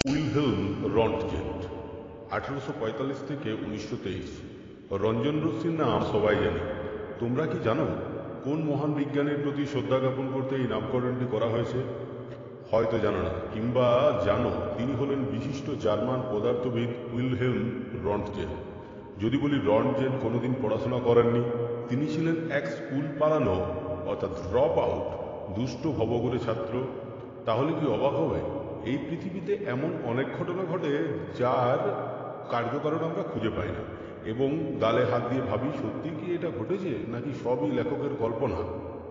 Wilhelm রন্টগেন 1845 থেকে 1923। রঞ্জন রশ্মির নাম সবাই জানে। তোমরা কি জানো কোন মহান বিজ্ঞানীর প্রতি শ্রদ্ধা জ্ঞাপন করতে এই নামকরণটি করা হয়েছে? হয়তো জানো না, কিংবা জানো তিনি হলেন বিশিষ্ট জার্মান পদার্থবিদ উইলহেলম রন্টগেন। যদি বলি রন্টগেন কোনোদিন পড়াশোনা করেননি, তিনি ছিলেন এক স্কুল পালানো অর্থাৎ ড্রপ আউট দুষ্ট ভবঘুরে ছাত্র, তাহলে কি অবাক হবে? এই পৃথিবীতে এমন অনেক ঘটনা ঘটে যার কার্যকারণ আমরা খুঁজে পাই না, এবং গালে হাত দিয়ে ভাবি সত্যি কি এটা ঘটেছে নাকি সবই লেখকের কল্পনা।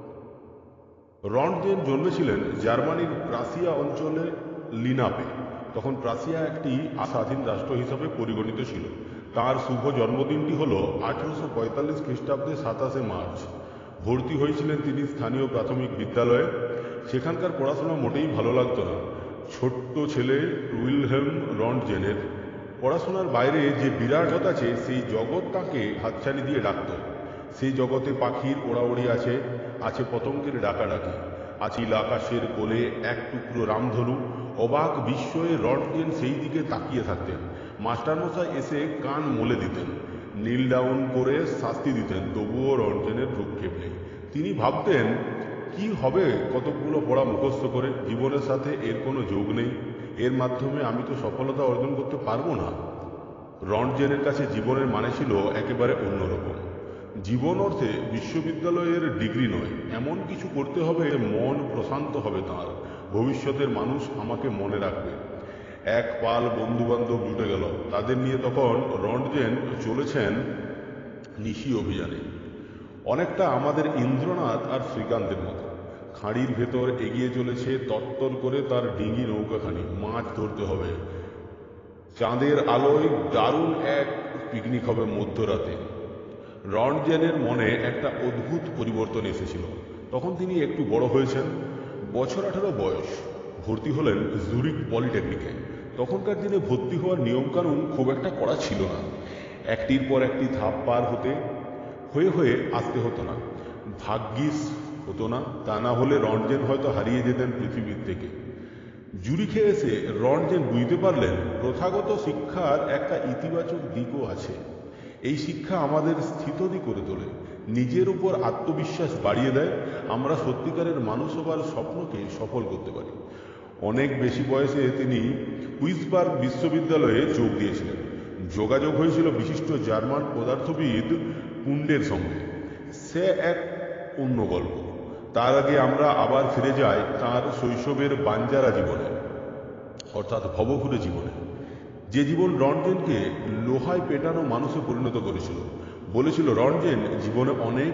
রন্টগেন জন্মেছিলেন জার্মানির প্রাসিয়া অঞ্চলে লিনাপে। তখন প্রাসিয়া একটি স্বাধীন রাষ্ট্র হিসাবে পরিগণিত ছিল। তার শুভ জন্মদিনটি হল 1845 খ্রিস্টাব্দে 27শে মার্চ। ভর্তি হয়েছিলেন তিনি স্থানীয় প্রাথমিক বিদ্যালয়ে। সেখানকার পড়াশোনা মোটেই ভালো লাগতো না ছোট্ট ছেলে উইলহেলম রন্টগেনের। পড়াশোনার বাইরে যে বিরাট জগৎ আছে সেই জগৎ তাকে হাতছানি দিয়ে ডাকত। সেই জগতে পাখির ওড়াওড়ি আছে, আছে পতঙ্গের ডাকাডাকি, আছে আকাশের কোলে এক টুকরো রামধনু। অবাক বিস্ময়ে রন্টগেন সেই দিকে তাকিয়ে থাকতেন। মাস্টারমশাই এসে কান মলে দিতেন, নীল ডাউন করে শাস্তি দিতেন, তবুও রন্টগেনের ভ্রুক্ষেপ নেই। তিনি ভাবতেন, কি হবে কতকগুলো পড়া মুখস্থ করে? জীবনের সাথে এর কোনো যোগ নেই, এর মাধ্যমে আমি তো সফলতা অর্জন করতে পারবো না। রন্টগেনের কাছে জীবনের মানে ছিল একেবারে অন্যরকম। জীবন অর্থে বিশ্ববিদ্যালয়ের ডিগ্রি নয়, এমন কিছু করতে হবে মন প্রশান্ত হবে তাঁর। ভবিষ্যতের মানুষ আমাকে মনে রাখবে। এক পাল বন্ধুবান্ধব জুটে গেল, তাদের নিয়ে তখন রন্টগেন চলেছেন নিশি অভিযানে। অনেকটা আমাদের ইন্দ্রনাথ আর শ্রীকান্তের মতো। খাঁড়ির ভেতর এগিয়ে চলেছে তত্তর করে তার ডিঙি নৌকাখানি। মাছ ধরতে হবে, চাঁদের আলোয় দারুণ এক পিকনিক হবে মধ্যরাতে। রন্টগেনের মনে একটা অদ্ভুত পরিবর্তন এসেছিল। তখন তিনি একটু বড় হয়েছেন, বছর 18 বয়স। ভর্তি হলেন জুরিক পলিটেকনিকে। তখনকার দিনে ভর্তি হওয়ার নিয়মকানুন খুব একটা কড়া ছিল না। একটির পর একটি ধাপ পার হয়ে আসতে হতো না। ভাগ্যিস হতো না, তা না হলে রন্টগেন হয়তো হারিয়ে যেতেন পৃথিবীর থেকে। জুরিখে এসে রন্টগেন বুঝতে পারলেন প্রথাগত শিক্ষার একটা ইতিবাচক দিকও আছে। এই শিক্ষা আমাদের স্থিতধী করে তোলে, নিজের উপর আত্মবিশ্বাস বাড়িয়ে দেয়, আমরা সত্যিকারের মানুষ হবার স্বপ্নকে সফল করতে পারি। অনেক বেশি বয়সে তিনি উইসবার্গ বিশ্ববিদ্যালয়ে যোগ দিয়েছিলেন। যোগাযোগ হয়েছিল বিশিষ্ট জার্মান পদার্থবিদ কুন্ডের সঙ্গে। সে এক অন্য গল্প। তার আগে আমরা আবার ফিরে যাই তাঁর শৈশবের বাঞ্জারা জীবনে, অর্থাৎ ভবঘুরে জীবনে। যে জীবন রন্টগেনকে লোহায় পেটানো মানুষে পরিণত করেছিল। বলেছিল, রন্টগেন, জীবনে অনেক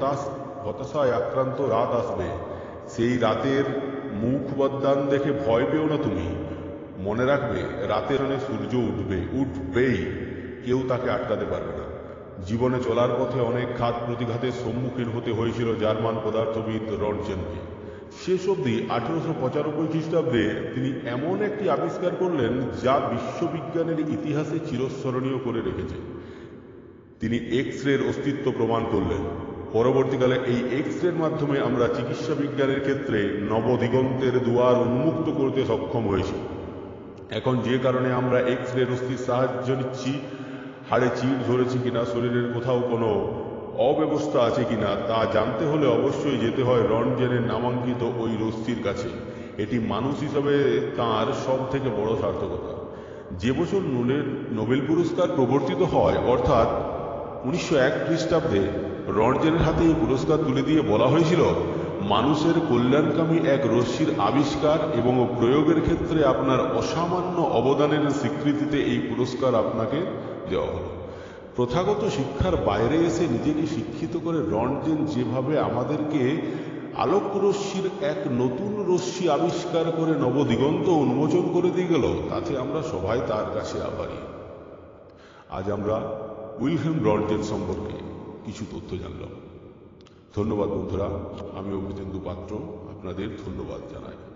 হতাশায় আক্রান্ত রাত আসবে। সেই রাতের মুখ বদদান দেখে ভয় পেও না তুমি। মনে রাখবে, রাতের অনেক সূর্য উঠবেই, কেউ তাকে আটকাতে পারবে না। জীবনে চলার পথে অনেক ঘাত প্রতিঘাতের সম্মুখীন হতে হয়েছিল জার্মান পদার্থবিদ রন্টগেনকে। শেষ অবধি 1895 খ্রিস্টাব্দে তিনি এমন একটি আবিষ্কার করলেন যা বিশ্ববিজ্ঞানের ইতিহাসে চিরস্মরণীয় করে রেখেছে। তিনি এক্স রের অস্তিত্ব প্রমাণ করলেন। পরবর্তীকালে এই এক্স রের মাধ্যমে আমরা চিকিৎসা বিজ্ঞানের ক্ষেত্রে নবদিগন্তের দুয়ার উন্মুক্ত করতে সক্ষম হয়েছি। এখন যে কারণে আমরা এক্স রে রশ্মির সাহায্য নিচ্ছি, হাড়ে চিড় ধরেছে কিনা, শরীরের কোথাও কোনো অব্যবস্থা আছে কিনা তা জানতে হলে অবশ্যই যেতে হয় রন্টগেনের নামাঙ্কিত ওই রশ্মির কাছে। এটি মানুষ হিসাবে তাঁর সব থেকে বড় সার্থকতা। যে বছর নোবেল পুরস্কার প্রবর্তিত হয়, অর্থাৎ 1901 খ্রিস্টাব্দে, রন্টগেনের হাতে এই পুরস্কার তুলে দিয়ে বলা হয়েছিল, মানুষের কল্যাণকামী এক রশ্মির আবিষ্কার এবং প্রয়োগের ক্ষেত্রে আপনার অসামান্য অবদানের স্বীকৃতিতে এই পুরস্কার আপনাকে দেওয়া হলো। প্রথাগত শিক্ষার বাইরে এসে নিজেকে শিক্ষিত করে রন্টগেন যেভাবে আমাদেরকে আলোক রশ্মির এক নতুন রশ্মি আবিষ্কার করে নবদিগন্ত উন্মোচন করে দিয়ে গেল, তাতে আমরা সবাই তার কাছে আভারী। আজ আমরা উইলহেলম রন্টগেন সম্পর্কে কিছু তথ্য জানলাম। ধন্যবাদ বন্ধুরা, আমি অমৃতেন্দু পাত্র আপনাদের ধন্যবাদ জানাই।